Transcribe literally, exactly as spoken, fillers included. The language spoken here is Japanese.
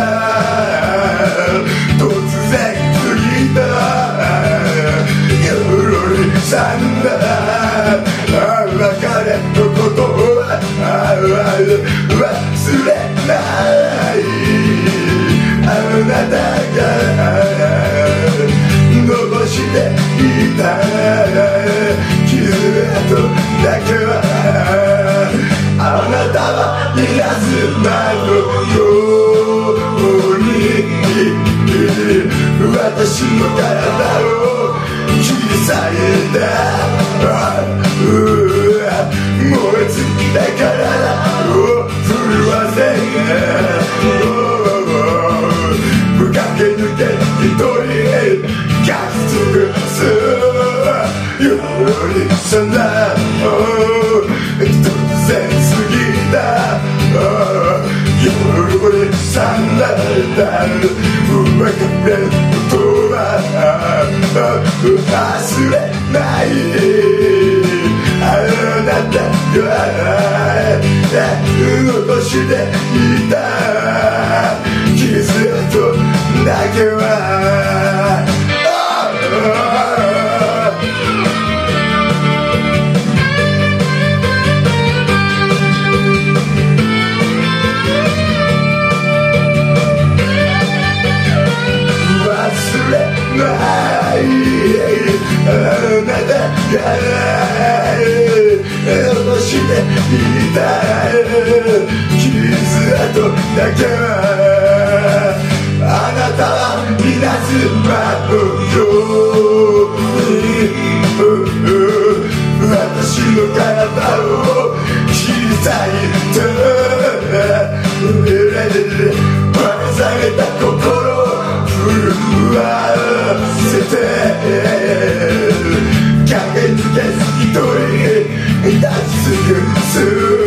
突然過ぎた夜にさんだ別れのことは忘れないあなたが残していた傷跡だけはあなたは稲妻のように私の体を切り裂いた燃え尽きた体を震わせ駆け抜け一人書き尽くす夜にさんだ突然過ぎた夜にさんだ別れることは忘れないあなたが残していた傷跡だけは忘れないあなたが残していた傷跡だけはあなたは稲妻のように私の体を切り裂いた離された心を震わせて駆け抜け一人立ち尽くす